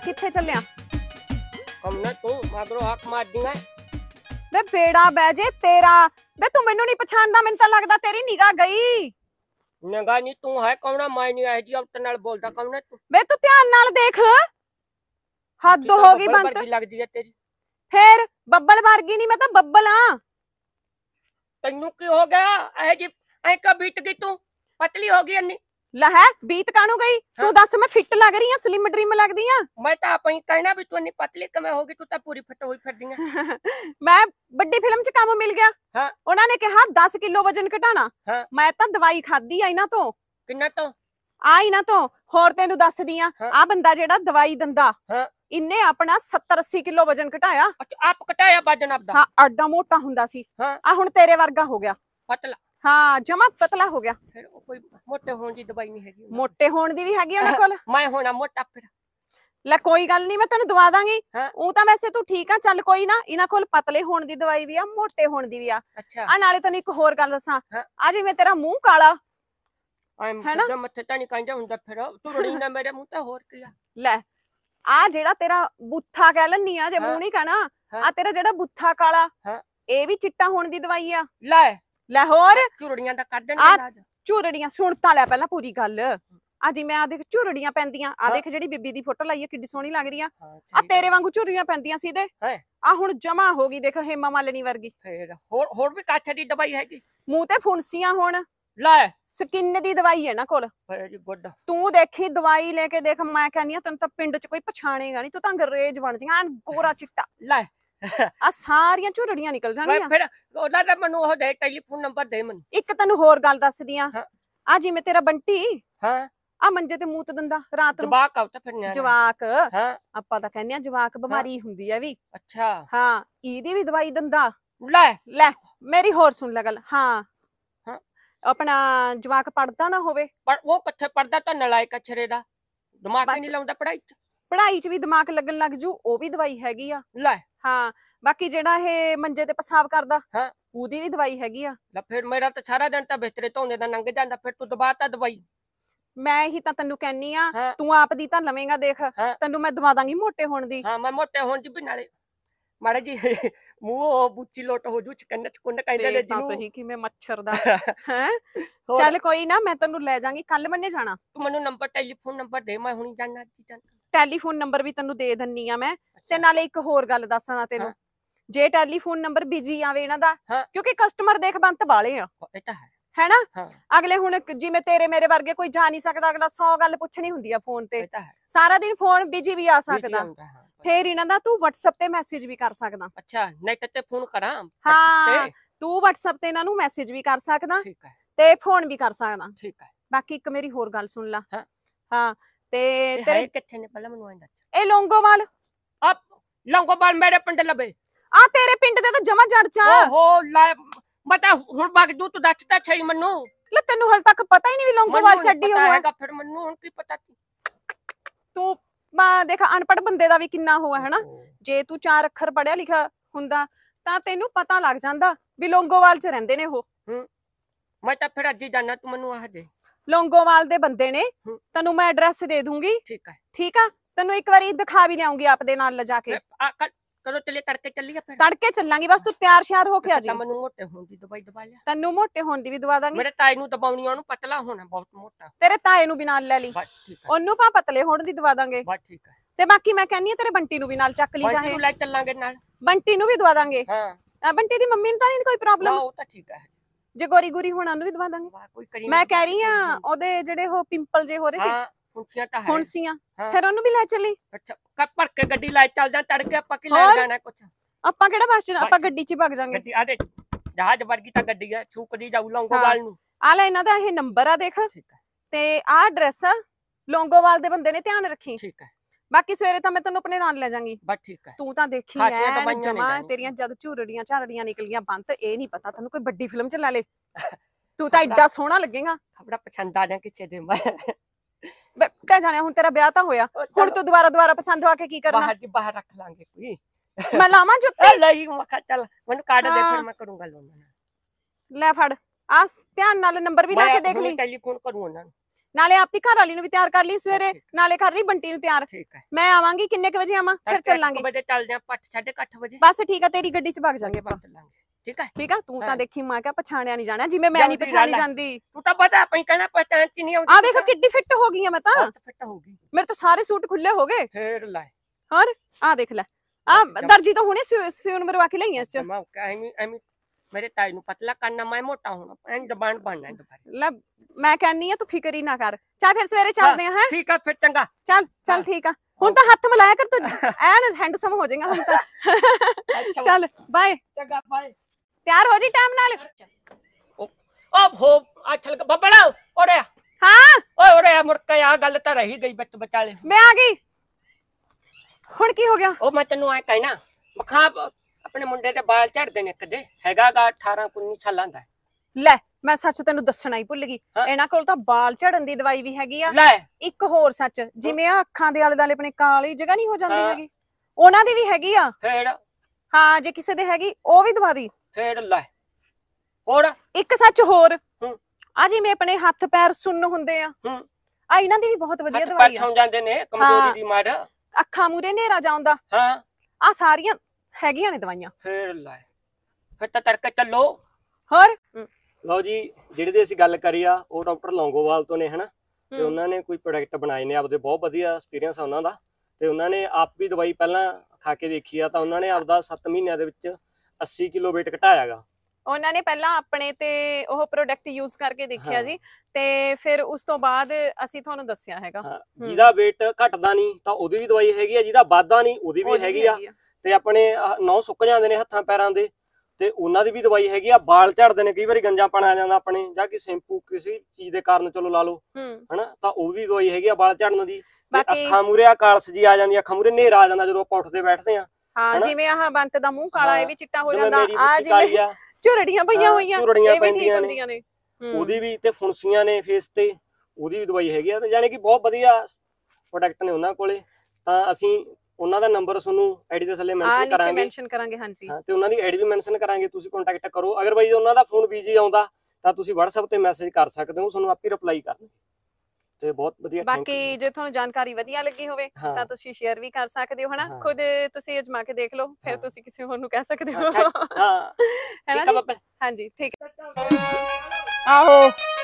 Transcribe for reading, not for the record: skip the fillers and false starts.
किथे चलिया? कमना तू मगरों हक मार दिया वे बेड़ा बैजे तेरा। वे तू मैनू नहीं पछाणदा, मैनू तां लगदा तेरी निगाह गई। निगाह नहीं तू है कौना मैं नहीं है जी अब तनाल बोलदा कौना तू वे तू ध्यान नाल देख, हद हो गई बनत। लगदी है तेरी फिर बब्बल वर्गी नहीं, मैं तो बब्बल हां। तैनू की हो गया ऐ जी ऐ का बीत गई तू पतली हो गई अन्नी लहै बीत कानू गई? तू दस मैं फिट लग रही हां, स्लिम ड्रीम लगदी हां? मैं तो आप ही कहना भी तू अन्नी पतली कमे होगी तू तो पूरी फिट हुई फिर दी मैं बड़ी फिल्म च काम मिल गया। हां उन्होंने कहा 10 किलो वजन घटाना। हां मैं तो दवाई खादी आ इना तो किन्ना तो आ इना तो होर तेनू दस दियां। आ बंदा जेड़ा दवाई दंदा हां इन्ने अपना 70-80 किलो वजन घटाया। अच्छा आप घटाया वजन आपदा? हां अड्डा मोटा हुंदा सी, हां आ हुण तेरे वर्गा हो गया पतला। हाँ जमा पतला हो गया। फिर कोई मोटे होने की दवाई नहीं हैगी? मोटे होने दी भी हैगी उन्हां कोल। मैं होना मोटा फिर ले कोई गल नहीं, मैं तेनू दवा दांगी। हाँ? ऊ तां वैसे तू ठीक आ, चल कोई ना। इन्हां कोल पतले होने दी दवाई भी आ, मोटे होने दी भी आ। अच्छा आ नाले तैनू एक होर गल दसां, हाँ? आ जिवें तेरा मुंह काला आई एम है ना? सिद्धा मत्थे तां नहीं कहंदा हुंदा फिर तुरड़ी ना मेरे मुंह ते होर किया ले आ जेड़ा तेरा बुत्था कह लन्नी आ, जे हाँ? मुंह नहीं कहना। हाँ? आ तेरा जेड़ा बुत्था काला हां ए भी चिट्टा होने दी दवाई आ। ले ले होर चुरड़ियां दा काढण आ दे लाज झुरड़ियां सुन तां ले पहला पूरी गल। आ जिवें आ देख झुरड़ियां पैंदियां, आ हाँ? देख जेड़ी बीबी दी फोटो लाई आ किड्डी सोहनी लग रही आ। हां आ तेरे वांगू झुर्रियां पैंदियां सीधे। है आ हुण जमा हो गई देख हेमा मालिनी वर्गी। फिर होर भी काछे दी दवाई हैगी? मुंह ते फुंसियां होण, ले स्किन दी दवाई है ना कोल। वेरी गुड तू देखी दवाई लेके देख, मैं कहनी आ तैनूं तां पिंड च कोई पछाणेगा नहीं, तू तां अंग्रेज बन जाएगा एन गोरा चिट्टा। ले आ सारियां झुरड़ियां निकल जाणियां। फिर ओदा दा मनु हो दे टेलीफोन नंबर दे मन एक तैनूं होर गल दसदी आ। हां आ जिवें तेरा बंटी हां आ मंजे ते मूत दंदा रात नूं। जवाक आउता फिर न्याणा जवाक हां ਆਪਾਂ ਤਾਂ ਕਹਿੰਦੇ ਆ ਜਵਾਕ ਬਿਮਾਰੀ ਹੁੰਦੀ ਆ ਵੀ। अच्छा ਹਾਂ ਇਹਦੀ ਵੀ ਦਵਾਈ ਦੰਦਾ। ले ਲੈ ਮੇਰੀ ਹੋਰ ਸੁਣ ਲੈ ਗੱਲ। ਹਾਂ ਹਾਂ ਆਪਣਾ ਜਵਾਕ ਪੜਦਾ ਨਾ ਹੋਵੇ, पर वो कच्चे पर्दा तो नलायक अछरे दा दिमाग बस। ही नहीं लाउंदा पढ़ाई च ਪੜ੍ਹਾਈ 'ਚ ਵੀ ਦਿਮਾਗ ਲੱਗਣ ਲੱਗ ਜੂ, ਉਹ ਵੀ ਦਵਾਈ ਹੈਗੀ ਆ। ले ਹਾਂ ਬਾਕੀ ਜਿਹੜਾ ਇਹ ਮੰਜੇ ਤੇ ਪਿਸ਼ਾਬ ਕਰਦਾ हां ਉਹਦੀ ਵੀ ਦਵਾਈ ਹੈਗੀ ਆ। ला फिर मेरा तो सारा दिन तो बिस्तरे धोंदे दा लंघ जांदा फिर तू दबाता दवाई ਮੈਂ ਇਹੀ ਤਾਂ ਤੈਨੂੰ ਕਹਿੰਨੀ ਆ, हां ਤੂੰ ਆਪ ਦੀ ਤਾਂ ਲਵੇਂਗਾ ਦੇਖ, हां ਤੈਨੂੰ ਮੈਂ ਦਵਾ ਦਾਂਗੀ ਮੋਟੇ ਹੋਣ ਦੀ। हां मैं मोटे होन जी भी नाले माड़े जी मुंह बुच्ची लोट हो जू चकन्न चकुन्न कहंदे ने ਦੇਖ ਤਾਂ जिनू ਸਹੀ ਕਿਵੇਂ ਮੱਛਰ ਦਾ ਹੈ। ਚੱਲ ਕੋਈ ਨਾ, ਮੈਂ ਤੈਨੂੰ ਲੈ ਜਾਾਂਗੀ ਕੱਲ ਮੰਨੇ ਜਾਣਾ। तू मेनू नंबर टेलीफोन नंबर दे मैं हुणी जाना जी जाना ਟੈਲੀਫੋਨ ਨੰਬਰ ਵੀ ਤੈਨੂੰ ਦੇ ਦਿੰਨੀ ਆ ਮੈਂ। ਤੇ अच्छा ਨਾਲੇ ਇੱਕ ਹੋਰ ਗੱਲ ਦੱਸਾਂ ਤੈਨੂੰ, हाँ ਜੇ ਟੈਲੀਫੋਨ ਨੰਬਰ ਬਿਜੀ ਆਵੇ ਇਹਨਾਂ ਦਾ, हाँ ਕਿਉਂਕਿ ਕਸਟਮਰ ਦੇਖ ਬੰਤ ਵਾਲੇ ਆ ये तो है ਹੈਨਾ। हाँ ਅਗਲੇ ਹੁਣ ਜਿਵੇਂ ਤੇਰੇ ਮੇਰੇ ਵਰਗੇ ਕੋਈ ਜਾ ਨਹੀਂ ਸਕਦਾ, ਅਗਲਾ 100 ਗੱਲ ਪੁੱਛਣੀ ਹੁੰਦੀ ਆ ਫੋਨ ਤੇ, ये तो है ਸਾਰਾ ਦਿਨ ਫੋਨ ਬਿਜੀ ਵੀ ਆ बिजी ਸਕਦਾ। आउंदा हां ਫੇਰ ਇਹਨਾਂ ਦਾ ਤੂੰ WhatsApp ਤੇ ਮੈਸੇਜ ਵੀ ਕਰ ਸਕਦਾ। अच्छा नेट ते फोन करा ਹਾਂ ਤੂੰ WhatsApp ਤੇ ਇਹਨਾਂ ਨੂੰ ਮੈਸੇਜ ਵੀ ਕਰ ਸਕਦਾ ठीक है ਤੇ ਫੋਨ ਵੀ ਕਰ ਸਕਦਾ। ठीक है ਬਾਕੀ ਇੱਕ ਮੇਰੀ ਹੋਰ ਗੱਲ ਸੁਣ ਲਾ। ਹਾਂ ਹਾਂ ਤੇ ते ਤੇਰੇ है किथे ने पहला मेनू आंदा ਇਹ ਲੋਂਗੋਵਾਲ अब लंगोबाल मेरे पिंड लबे ਆ ਤੇਰੇ ਪਿੰਡ ਦੇ ਤਾਂ ਜਮਾ ਜੜ ਚਾ। ओहो ला बता हुन बाग दू तू दसता छई मन्नू ਲੈ ਤੈਨੂੰ ਹਲ ਤੱਕ ਪਤਾ ਹੀ ਨਹੀਂ ਵੀ ਲੋਂਗੋਵਾਲ ਛੱਡੀ ਹੋਇਆ। हैगा फिर मन्नू हुन की पता ਤੂੰ ਮੈਂ ਦੇਖ ਅਨਪੜ੍ਹ ਬੰਦੇ ਦਾ ਵੀ ਕਿੰਨਾ ਹੋਇਆ ਹੈ ਨਾ। ਜੇ ਤੂੰ 4 ਅੱਖਰ ਪੜਿਆ ਲਿਖਿਆ ਹੁੰਦਾ ਤਾਂ ਤੈਨੂੰ ਪਤਾ ਲੱਗ ਜਾਂਦਾ ਵੀ ਲੋਂਗੋਵਾਲ 'ਚ ਰਹਿੰਦੇ ਨੇ ਉਹ। मैं तो फिर अज ही जाना तू मन्नू आ दे ਲੋਂਗੋਵਾਲ ਦੇ ਬੰਦੇ ਨੇ, ਤੈਨੂੰ ਮੈਂ ਐਡਰੈਸ ਦੇ ਦੂੰਗੀ। ठीक है ਠੀਕ ਆ, ਤੈਨੂੰ ਇੱਕ ਵਾਰੀ ਦਿਖਾ ਵੀ ਲਿਆਉਂਗੀ ਆਪਦੇ ਨਾਲ ਲਿਜਾ ਕੇ। करो चलिए तड़के चलिए फिर ਤੜਕੇ ਚੱਲਾਂਗੇ, ਬਸ ਤੂੰ ਤਿਆਰ ਸ਼ਿਆਰ ਹੋ ਕੇ ਆ ਜੀ। मन्नू मोटे होन दी दवाई दबा लिया ਤੈਨੂੰ ਮੋਟੇ ਹੋਣ ਦੀ ਵੀ ਦਵਾ ਦਾਂਗੀ। मेरे ताई नु दबाउनी ओनु पतला होना बहुत मोटा ਤੇਰੇ ਤਾਏ ਨੂੰ ਵੀ ਨਾਲ ਲੈ ਲਈ, बस ठीक है ਉਹਨੂੰ ਭਾ ਪਤਲੇ ਹੋਣ ਦੀ ਦਵਾ ਦਾਂਗੇ। बस ठीक है ਤੇ ਬਾਕੀ ਮੈਂ ਕਹਿੰਨੀ ਆ ਤੇਰੇ ਬੰਟੀ ਨੂੰ ਵੀ ਨਾਲ ਚੱਕ ਲਈ बंटी ਚਾਹੇ। नु ले चलांगे नाल ਬੰਟੀ ਨੂੰ ਵੀ ਦਵਾ ਦਾਂਗੇ। हां ਬੰਟੀ ਦੀ ਮੰਮੀ ਨੂੰ ਤਾਂ ਨਹੀਂ ਕੋਈ ना ਪ੍ਰੋਬਲਮ, वो तो ठीक है ਜੇ ਗੋਰੀ ਗੋਰੀ ਹੋਣਾ ਨੂੰ ਵੀ ਦਵਾ ਦਾਂਗੇ। वाह कोई करी ਮੈਂ ਕਹਿ ਰਹੀ ਆ ਉਹਦੇ ਜਿਹੜੇ ਉਹ ਪਿੰਪਲ ਜੇ ਹੋ ਰਹੇ ਸੀ हां फुंसियां तो है ਫੁੰਸੀਆਂ, हाँ। ਫਿਰ ਉਹਨੂੰ ਵੀ ਲੈ ਚੱਲੀ। अच्छा कब पर के गड्डी ला चल जा तड़के ਆਪਾਂ ਕਿ ਲੈ और? ਜਾਣਾ ਕੁਛ ਆਪਾਂ ਕਿਹੜਾ ਬੱਸ ਚ, ਆਪਾਂ ਗੱਡੀ 'ਚ ਹੀ ਭੱਗ ਜਾਾਂਗੇ। ਗੱਡੀ ਆਦੇ ਜਹਾਜ਼ ਵਰਗੀ ਤਾਂ ਗੱਡੀ ਹੈ ਛੂਕਦੀ ਜਾਊ ਲੌਂਗੋਵਾਲ ਨੂੰ ਆ ਲੈ ਇਹਨਾਂ ਦਾ ਇਹ ਨੰਬਰ ਆ ਦੇਖ, ਠੀਕ ਹੈ ਤੇ ਆਹ ਐਡਰੈਸ ਲੋਂਗੋਵਾਲ ਦੇ ਬੰਦੇ ਨੇ, ਧਿਆਨ ਰੱਖੀ। ਠੀਕ ਹੈ ਬਾਕੀ ਸਵੇਰੇ ਤਾਂ ਮੈਂ ਤੈਨੂੰ ਆਪਣੇ ਨਾਲ ਲੈ ਜਾਾਂਗੀ। ਬਸ ਠੀਕ ਹੈ ਤੂੰ ਤਾਂ ਦੇਖੀ ਖਾਸੀਆਂ ਐਨ ਦਵਾਈਆਂ ਨੇ ਜਮਾਂ ਜਾਣੀ। ਤੇਰੀਆਂ ਜਦ ਝੁਰੜੀਆਂ ਝਾਰੜੀਆਂ ਨਿਕਲੀਆਂ ਬੰਤ, ਇਹ ਨਹੀਂ ਪਤਾ ਤੈਨੂੰ ਕੋਈ ਵੱਡੀ ਫਿਲਮ ਚ ਲੈ ਲੇ। ਤੂੰ ਤਾਂ ਐਡਾ ਸੋਹਣਾ ਲੱਗੇਗਾ। ਖਬੜਾ ਪਸੰਦ ਆ ਜਾ ਕਿਸੇ ਦੇ ਮੈਂ ਕਹਿ ਜਾਣਿਆ ਹੁਣ ਤੇਰਾ ਵਿਆਹ ਤਾਂ ਹੋਇਆ, ਹੁਣ ਤੂੰ ਦੁਬਾਰਾ ਪਸੰਦ ਆ ਕੇ ਕੀ ਕਰਨਾ? ਬਾਹਰ ਦੀ ਬਾਹਰ ਰੱਖ ਲਾਂਗੇ ਕੋਈ ਮੈਂ ਲਾਵਾਂ ਜੁੱਤੀ? ਲਈ ਮੱਖਾ ਚੱਲ ਮੈਨੂੰ ਕਾਰਡ ਦੇ ਫਿਰ ਮੈਂ ਕਰੂੰਗਾ ਲੋਨ ਲੈ ਫੜ, ਆ ਧਿਆਨ ਨਾਲ ਨੰਬਰ ਵੀ ਲਾ ਕੇ ਦੇਖ ਲਈ। ਟੈਲੀਫੋਨ ਕਰੂ ਉਹਨਾਂ ਨੂੰ ਨਾਲੇ ਆਪਦੀ ਘਰ ਵਾਲੀ ਨੂੰ ਵੀ ਤਿਆਰ ਕਰ ਲਈ ਸਵੇਰੇ, ਠੀਕ। ਨਾਲੇ ਕਰ ਲਈ ਬੰਟੀ ਨੂੰ ਤਿਆਰ। ਠੀਕ ਹੈ ਮੈਂ ਆਵਾਂਗੀ ਕਿੰਨੇ ਕੁ ਵਜੇ ਆਵਾਂ, ਫਿਰ ਤੜਕੇ 8 ਚੱਲਾਂਗੇ। ਵਜੇ ਚੱਲਦੇ ਆਪਾਂ 8:30 ਵਜੇ ਬਸ ਠੀਕ ਆ, ਤੇਰੀ ਗੱਡੀ 'ਚ ਭਗ ਜਾਾਂਗੇ ਆਪਾਂ। ਚੱਲਾਂਗੇ ਠੀਕ ਹੈ ਠੀਕ ਆ, ਤੂੰ ਤਾਂ ਹਾਂ। ਦੇਖੀ ਮੈਂ ਕਿਹਾ ਪਛਾਣਿਆ ਨਹੀਂ ਜਾਣਾ, ਜਿਵੇਂ ਮੈਂ ਨਹੀਂ ਜਲਦੀ ਪਛਾਣੀ ਗੱਲ ਆ। ਜਾਂਦੀ। ਤੂੰ ਤਾਂ ਪਤਾ ਆਪਣੀ ਕਹਿਣਾ ਪਛਾਣ ਚ ਨਹੀਂ ਆਉਂਦੀ। ਆ ਦੇਖ ਕਿੱਡੀ ਫਿੱਟ ਹੋ ਗਈ ਆ ਮੈਂ ਤਾਂ, ਬਹੁਤ ਫਿੱਟ ਹੋ ਗਈ ਮੇਰੇ ਤਾਂ ਸਾਰੇ ਸੂਟ ਖੁੱਲੇ ਹੋ ਗਏ। ਫੇਰ ਲੈ ਹੋਰ ਆ ਦੇਖ ਲੈ, ਆ ਦਰਜੀ ਤੋਂ ਹੁਣੇ ਸਿਉਣ ਮਰਵਾ ਕੇ ਲਈ ਇਸ ਚ। ਮੈਂ ਐਵੇਂ ਮੇਰੇ ਤਾਈ ਨੂੰ ਪਤਲਾ ਕਰਨਾ, ਮੈਂ ਮੋਟਾ ਹੋਣਾ, ਐਂ ਦਬਾਨ ਬਣਨਾ ਦੁਬਾਰਾ। ਲੈ ਮੈਂ ਕਹਿੰਨੀ ਆ ਤੂੰ ਫਿਕਰ ਹੀ ਨਾ ਕਰ, ਚੱਲ ਫਿਰ ਸਵੇਰੇ ਚੱਲਦੇ ਆ। ਹੈ ਠੀਕ ਆ ਫਿਰ ਚੰਗਾ। ਚੱਲ ਠੀਕ ਆ, ਹੁਣ ਤਾਂ ਹੱਥ ਮਿਲਾਇਆ ਕਰ ਤੂੰ, ਐਨ ਹੈਂਡਸਮ ਹੋ ਜਾਏਗਾ ਹੁਣ ਤਾਂ। ਚੱਲ ਬਾਏ, ਚੰਗਾ ਬਾਏ। ਤਿਆਰ ਹੋ ਜੀ ਟਾਈਮ ਨਾਲ। ਹੋ ਅੱਛਾ ਲੱਗਾ ਬੱਬੜਾ ਓਰੇ ਹਾਂ ਓਏ ਓਰੇ ਮੁੜ ਕੇ ਆ ਗੱਲ ਤਾਂ ਰਹੀ ਗਈ ਵਿੱਚ ਵਿਚਾਲੇ। ਮੈਂ ਆ ਗਈ, ਹੁਣ ਕੀ ਹੋ ਗਿਆ? ਉਹ ਮੈਂ ਤੈਨੂੰ ਐ ਕਹਿਣਾ ਮਖਾ ਆਪਣੇ ਮੁੰਡੇ ਦੇ ਵਾਲ ਝੜਦੇ ਨੇ ਕਦੇ, ਹੈਗਾਗਾ 18-19 ਸਾਲਾਂ ਦਾ। ਲੈ ਮੈਂ ਸੱਚ ਤੈਨੂੰ ਦੱਸਣਾ ਹੀ ਭੁੱਲ ਗਈ, ਹਾਂ। ਇਹਨਾਂ ਕੋਲ ਤਾਂ ਬਾਲ ਝੜਨ ਦੀ ਦਵਾਈ ਵੀ ਹੈਗੀ ਆ। ਲੈ ਇੱਕ ਹੋਰ ਸੱਚ, ਜਿਵੇਂ ਆ ਅੱਖਾਂ ਦੇ ਆਲੇ ਦੁਆਲੇ ਆਪਣੇ ਕਾਲੀ ਜਗ੍ਹਾ ਨਹੀਂ ਹੋ ਜਾਂਦੀ ਹਾਂ। ਹੈਗੀ, ਉਹਨਾਂ ਦੀ ਵੀ ਹੈਗੀ ਆ। ਫੇਰ ਹਾਂ ਜੇ ਕਿਸੇ ਦੇ ਹੈਗੀ ਉਹ ਵੀ ਦਵਾ ਦੀ। ਫੇਰ ਲੈ ਹੋਰ ਇੱਕ ਸੱਚ ਹੋਰ, ਹੂੰ। ਆ ਜਿਵੇਂ ਆਪਣੇ ਹੱਥ ਪੈਰ ਸੁੰਨ ਹੁੰਦੇ ਆ, ਹੂੰ ਆ ਇਹਨਾਂ ਦੀ ਵੀ ਬਹੁਤ ਵਧੀਆ ਹੱਥ ਦਵਾਈ ਪੈਰ ਆ। ਸੌਂ ਜਾਂਦੇ ਨੇ ਕਮਜ਼ੋਰੀ ਦੀ ਮਾਰ। ਅੱਖਾਂ ਮੂਰੇ ਹਨੇਰਾ ਜਾਉਂਦਾ, ਹਾਂ ਆ ਸਾਰੀਆਂ ਹੈਗੀਆਂ ਨੇ ਦਵਾਈਆਂ। ਫੇਰ ਲੈ ਫਿਰ ਤਾਂ ਤੜਕੇ ਚੱਲੋ। ਹੋਰ ਲਓ ਜੀ, ਜਿਹੜੇ ਦੀ ਅਸੀਂ ਗੱਲ ਕਰੀ ਆ ਉਹ ਡਾਕਟਰ ਲੌਂਗੋਵਾਲ ਤੋਂ ਨੇ ਹਨਾ, ਤੇ ਹੂੰ। ਉਹਨਾਂ ਨੇ ਕੋਈ ਪ੍ਰੋਡਕਟ ਬਣਾਏ ਨੇ ਆਪਦੇ, ਬਹੁਤ ਵਧੀਆ ਐਕਸਪੀਰੀਅੰਸ ਆ ਉਹਨਾਂ ਦਾ। ਤੇ ਉਹਨਾਂ ਨੇ ਆਪ ਵੀ ਦਵਾਈ ਪਹਿਲਾਂ ਖਾ ਕੇ ਦੇਖੀ ਆ, ਤਾਂ ਉਹਨਾਂ ਨੇ ਆਪਦਾ 7 ਮਹੀਨਿਆਂ ਦੇ ਵਿੱਚ 80 ਕਿਲੋ weight ਘਟਾਇਆਗਾ। ਉਹਨਾਂ ਨੇ ਪਹਿਲਾਂ ਆਪਣੇ ਤੇ ਉਹ ਪ੍ਰੋਡਕਟ ਯੂਜ਼ ਕਰਕੇ ਦੇਖਿਆ ਹਾਂ। ਜੀ, ਤੇ ਫਿਰ ਉਸ ਤੋਂ ਬਾਅਦ ਅਸੀਂ ਤੁਹਾਨੂੰ ਦੱਸਿਆ ਹੈਗਾ। ਹਾਂ, ਜਿਹਦਾ weight ਘਟਦਾ ਨਹੀਂ ਤਾਂ ਉਹਦੀ ਵੀ ਦਵਾਈ ਹੈਗੀ ਆ, ਜਿਹਦਾ ਵੱਧਦਾ ਨਹੀਂ ਉਹਦੀ ਵੀ ਉਹਦੀ ਹੈਗੀ ਆ। ਤੇ ਆਪਣੇ ਨਹੁੰ ਸੁੱਕ ਜਾਂਦੇ ਨੇ ਹੱਥਾਂ ਪੈਰਾਂ ਦੇ, ਤੇ ਉਹਨਾਂ ਦੀ ਵੀ ਦਵਾਈ ਹੈਗੀ ਆ। ਵਾਲ ਝੜਦੇ ਨੇ, ਕਈ ਵਾਰੀ ਗੰਜਾਪਣ ਆ ਜਾਂਦਾ ਆਪਣੇ, ਜਾਂ ਕਿ ਸ਼ੈਂਪੂ ਕਿਸੇ ਚੀਜ਼ ਦੇ ਕਾਰਨ ਚਲੋ ਲਾ ਲਓ ਹਨਾ, ਤਾਂ ਉਹ ਵੀ ਦਵਾਈ ਹੈਗੀ ਆ ਵਾਲ ਝੜਨ ਦੀ। ਤੇ ਬਾਕੀ ਅੱਖਾਂ ਮੂਰੇ ਆ ਕਾਲਸ ਜੀ ਆ ਜਾਂਦੀ, ਅੱਖਾਂ ਮੂਰੇ ਹਨੇਰਾ ਆ ਜਾਂਦਾ ਜਦੋਂ ਆਪਾਂ ਉੱਠਦੇ ਬੈਠਦੇ ਆ। ਹਾਂ ਹਨਾ? ਜਿਵੇਂ ਆਹ ਬੰਤ ਦਾ ਮੂੰਹ ਕਾਲਾ ਇਹ ਵੀ ਚਿੱਟਾ ਹੋ ਜਿਵੇਂ ਜਾਂਦਾ, ਮੇਰੀ ਆ ਵਿੱਚ ਕਾਲੀ ਜਿਵੇਂ ਆ, ਝੁਰੜੀਆਂ ਪਈਆਂ ਹੋਈਆਂ ਝੁਰੜੀਆਂ ਇਹ ਵੀ ਠੀਕ ਪੈਂਦੀਆਂ ਹੁੰਦੀਆਂ ਨੇ। ਉਹਦੀ ਵੀ, ਤੇ ਫੁੰਸੀਆਂ ਨੇ ਫੇਸ ਤੇ, ਉਹਦੀ ਵੀ ਦਵਾਈ ਹੈਗੀ ਆ। ਤੇ ਯਾਨੀ ਕਿ ਬਹੁਤ ਵਧੀਆ ਪ੍ਰੋਡਕਟ ਨੇ ਉਹਨਾਂ ਕੋਲੇ। ਤਾਂ ਅਸੀਂ ਉਹਨਾਂ ਦਾ ਨੰਬਰ ਤੁਹਾਨੂੰ ਆਈਡੀ ਦੇ ਥੱਲੇ ਮੈਂਸ਼ਨ ਨੀਚੇ ਕਰਾਂਗੇ। ਮੈਂਸ਼ਨ ਕਰਾਂਗੇ ਹਾਂਜੀ। ਹਾਂ, ਤੇ ਉਹਨਾਂ ਦੀ ਆਈਡੀ ਵੀ ਮੈਂਸ਼ਨ ਕਰਾਂਗੇ, ਤੁਸੀਂ ਕੰਟੈਕਟ ਕਰੋ। ਅਗਰ ਬਾਈ ਉਹਨਾਂ ਦਾ ਫੋਨ ਬਿਜੀ ਆਉਂਦਾ ਤਾਂ ਤੁਸੀਂ WhatsApp ਤੇ ਮੈਸੇਜ ਕਰ ਸਕਦੇ ਹੋ, ਤੁਹਾਨੂੰ ਆਪੇ ਰਿਪਲਾਈ ਕਰਨਗੇ। ਤੇ ਬਹੁਤ ਵਧੀਆ। ਬਾਕੀ ਜੇ ਤੁਹਾਨੂੰ ਜਾਣਕਾਰੀ ਵਧੀਆ ਲੱਗੀ ਹੋਵੇ ਹਾਂ। ਤਾਂ ਤੁਸੀਂ ਸ਼ੇਅਰ ਵੀ ਕਰ ਸਕਦੇ ਹੋ ਹਨਾ, ਹਾਂ। ਖੁਦ ਤੁਸੀਂ ਅਜਮਾ ਕੇ ਦੇਖ ਲਓ, ਫਿਰ ਹਾਂ। ਤੁਸੀਂ ਕਿਸੇ ਹੋਰ ਨੂੰ ਕਹਿ ਸਕਦੇ ਹੋ। ਹਾਂ ਹੈ ਨਾ ਠੀਕ ਆ ਜੀ? ਬਾਬਾ। ਹਾਂਜੀ ਠੀਕ ਹੈ। ਆਹੋ